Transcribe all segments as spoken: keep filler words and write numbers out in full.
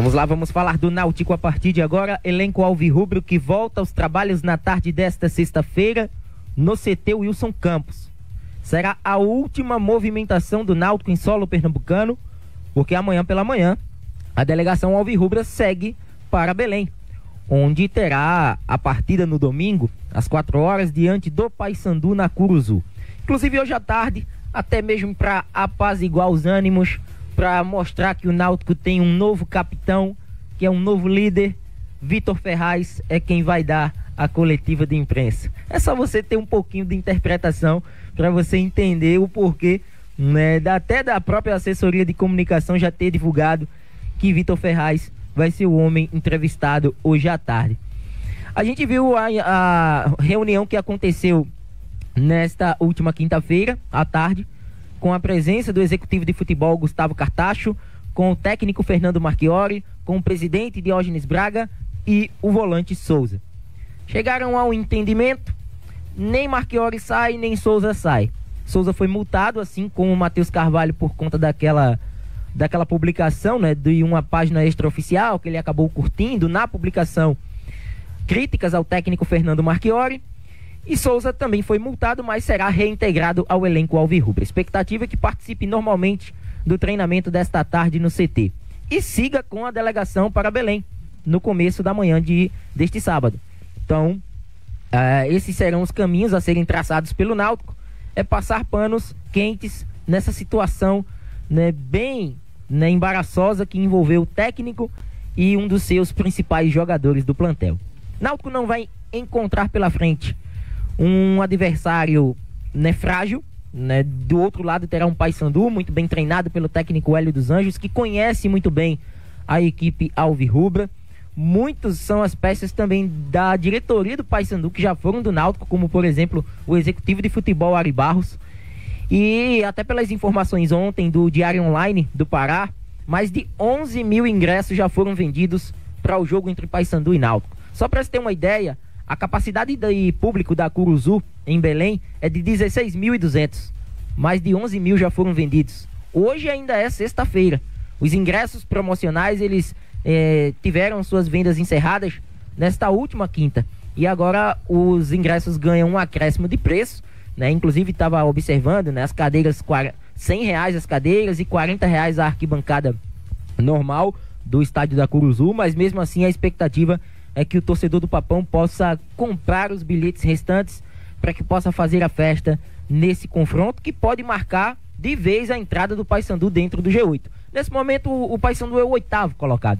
Vamos lá, vamos falar do Náutico a partir de agora. Elenco alvirrubro que volta aos trabalhos na tarde desta sexta-feira no C T Wilson Campos. Será a última movimentação do Náutico em solo pernambucano, porque amanhã pela manhã a delegação alvirrubra segue para Belém, onde terá a partida no domingo, às quatro horas, diante do Paysandu na Curuzu. Inclusive hoje à tarde, até mesmo para apaziguar os ânimos, para mostrar que o Náutico tem um novo capitão, que é um novo líder, Vitor Ferraz é quem vai dar a coletiva de imprensa. É só você ter um pouquinho de interpretação para você entender o porquê, né, até da própria assessoria de comunicação já ter divulgado que Vitor Ferraz vai ser o homem entrevistado hoje à tarde. A gente viu a, a reunião que aconteceu nesta última quinta-feira à tarde, com a presença do executivo de futebol Gustavo Cartacho, com o técnico Fernando Marchiori, com o presidente Diógenes Braga e o volante Souza. Chegaram ao entendimento, nem Marchiori sai, nem Souza sai. Souza foi multado, assim como o Matheus Carvalho, por conta daquela, daquela publicação, né, de uma página extraoficial que ele acabou curtindo na publicação, críticas ao técnico Fernando Marchiori. E Souza também foi multado, mas será reintegrado ao elenco alvirrubro. A expectativa é que participe normalmente do treinamento desta tarde no C T e siga com a delegação para Belém no começo da manhã de, deste sábado. Então, uh, esses serão os caminhos a serem traçados pelo Náutico, é passar panos quentes nessa situação, né, bem, né, embaraçosa, que envolveu o técnico e um dos seus principais jogadores do plantel. Náutico não vai encontrar pela frente um adversário, né, frágil, né? Do outro lado terá um Paysandu muito bem treinado pelo técnico Hélio dos Anjos, que conhece muito bem a equipe alvirrubra. Muitos são as peças também da diretoria do Paysandu que já foram do Náutico, como por exemplo o executivo de futebol Ari Barros. E até pelas informações ontem do Diário Online do Pará, mais de onze mil ingressos já foram vendidos para o jogo entre Paysandu e Náutico. Só para você ter uma ideia, a capacidade de público da Curuzu em Belém é de dezesseis mil e duzentos. Mais de onze mil já foram vendidos. Hoje ainda é sexta-feira. Os ingressos promocionais, eles eh, tiveram suas vendas encerradas nesta última quinta. E agora os ingressos ganham um acréscimo de preço, né? Inclusive estava observando, né, as cadeiras, cem reais as cadeiras e quarenta reais a arquibancada normal do estádio da Curuzu, mas mesmo assim a expectativa é que o torcedor do Papão possa comprar os bilhetes restantes para que possa fazer a festa nesse confronto, que pode marcar de vez a entrada do Paysandu dentro do G oito. Nesse momento o, o Paysandu é o oitavo colocado,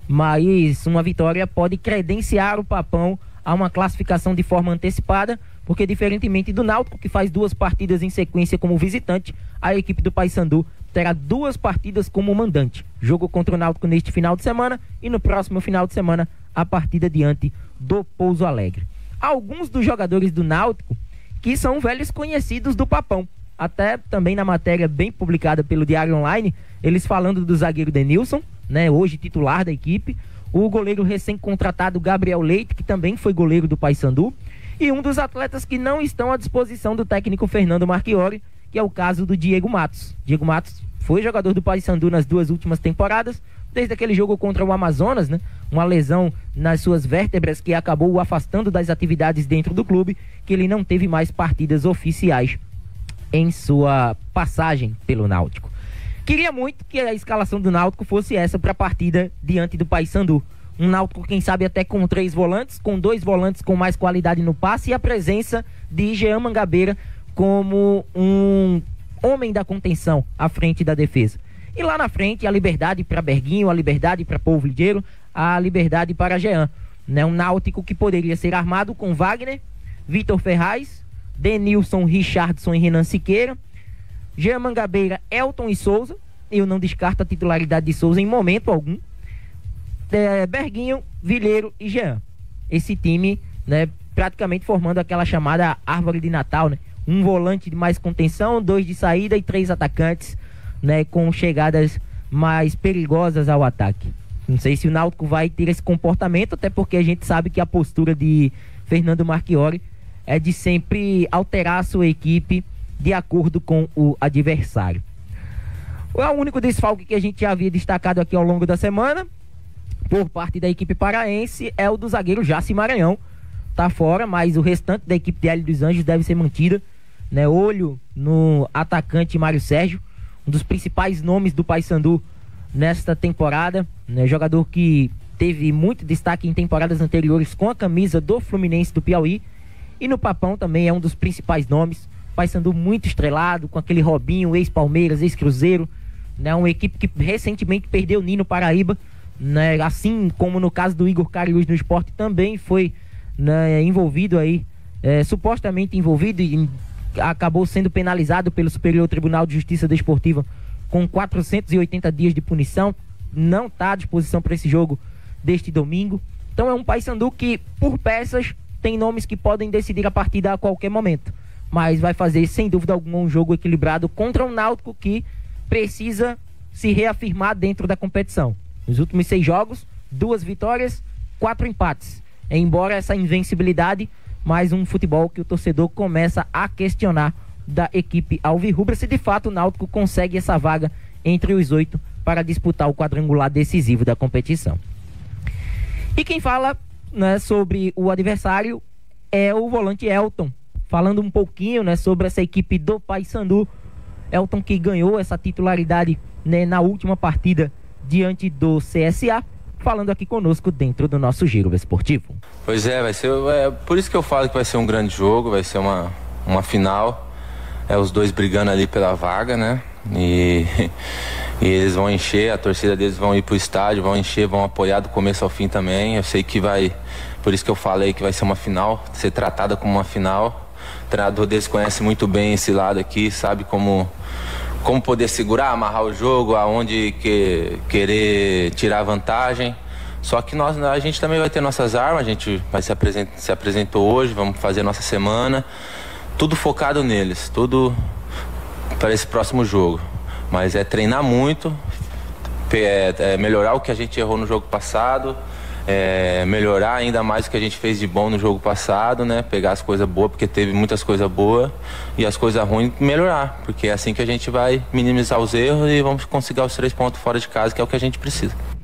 mas uma vitória pode credenciar o Papão a uma classificação de forma antecipada, porque diferentemente do Náutico, que faz duas partidas em sequência como visitante, a equipe do Paysandu terá duas partidas como mandante. Jogo contra o Náutico neste final de semana e no próximo final de semana a partida diante do Pouso Alegre. Alguns dos jogadores do Náutico que são velhos conhecidos do Papão, até também na matéria bem publicada pelo Diário Online, eles falando do zagueiro Denilson, né, hoje titular da equipe, o goleiro recém-contratado Gabriel Leite, que também foi goleiro do Paysandu, e um dos atletas que não estão à disposição do técnico Fernando Marchiori, que é o caso do Diego Matos. Diego Matos foi jogador do Paysandu nas duas últimas temporadas, desde aquele jogo contra o Amazonas, né? Uma lesão nas suas vértebras que acabou o afastando das atividades dentro do clube, que ele não teve mais partidas oficiais em sua passagem pelo Náutico. Queria muito que a escalação do Náutico fosse essa para a partida diante do Paysandu. Um Náutico, quem sabe, até com três volantes, com dois volantes com mais qualidade no passe e a presença de Jean Mangabeira como um homem da contenção à frente da defesa. E lá na frente, a liberdade para Berguinho, a liberdade para Povo Ligeiro, a liberdade para Jean. Né? Um Náutico que poderia ser armado com Wagner, Vitor Ferraz, Denilson, Richardson e Renan Siqueira, Jean Mangabeira, Elton e Souza. Eu não descarto a titularidade de Souza em momento algum. É, Berguinho, Vilheiro e Jean. Esse time, né, praticamente formando aquela chamada árvore de Natal, né? Um volante de mais contenção, dois de saída e três atacantes, né, com chegadas mais perigosas ao ataque. Não sei se o Náutico vai ter esse comportamento, até porque a gente sabe que a postura de Fernando Marchiori é de sempre alterar a sua equipe de acordo com o adversário. O único desfalque que a gente já havia destacado aqui ao longo da semana por parte da equipe paraense é o do zagueiro Jaci Maranhão. Tá fora, mas o restante da equipe de Hélio dos Anjos deve ser mantida, né? Olho no atacante Mário Sérgio, um dos principais nomes do Paysandu nesta temporada, né? Jogador que teve muito destaque em temporadas anteriores com a camisa do Fluminense do Piauí. E no Papão também é um dos principais nomes. Paysandu muito estrelado, com aquele Robinho, ex-Palmeiras, ex-Cruzeiro, né? Uma equipe que recentemente perdeu o Nino Paraíba, né? Assim como no caso do Igor Cariús no Sport, também foi, né, envolvido aí, é, supostamente envolvido e acabou sendo penalizado pelo Superior Tribunal de Justiça Desportiva com quatrocentos e oitenta dias de punição. Não está à disposição para esse jogo deste domingo. Então é um Paysandu que, por peças, tem nomes que podem decidir a partida a qualquer momento, mas vai fazer sem dúvida alguma um jogo equilibrado contra um Náutico que precisa se reafirmar dentro da competição. Nos últimos seis jogos, duas vitórias, quatro empates. Embora essa invencibilidade, mais um futebol que o torcedor começa a questionar da equipe alvirrubra, se de fato o Náutico consegue essa vaga entre os oito para disputar o quadrangular decisivo da competição. E quem fala, né, sobre o adversário é o volante Elton, falando um pouquinho, né, sobre essa equipe do Paysandu. Elton que ganhou essa titularidade, né, na última partida diante do C S A, falando aqui conosco dentro do nosso Giro Esportivo. Pois é, vai ser, é por isso que eu falo que vai ser um grande jogo, vai ser uma, uma final, é os dois brigando ali pela vaga, né? E, e eles vão encher, a torcida deles vão ir pro estádio, vão encher, vão apoiar do começo ao fim também. Eu sei que vai, por isso que eu falei que vai ser uma final, ser tratada como uma final. O treinador deles conhece muito bem esse lado aqui, sabe como como poder segurar, amarrar o jogo, aonde que, querer tirar vantagem. Só que nós, a gente também vai ter nossas armas, a gente vai se, apresent, se apresentou hoje, vamos fazer nossa semana, tudo focado neles, tudo para esse próximo jogo. Mas é treinar muito, é, é melhorar o que a gente errou no jogo passado, é, melhorar ainda mais o que a gente fez de bom no jogo passado, né? Pegar as coisas boas, porque teve muitas coisas boas, e as coisas ruins melhorar, porque é assim que a gente vai minimizar os erros e vamos conseguir os três pontos fora de casa, que é o que a gente precisa.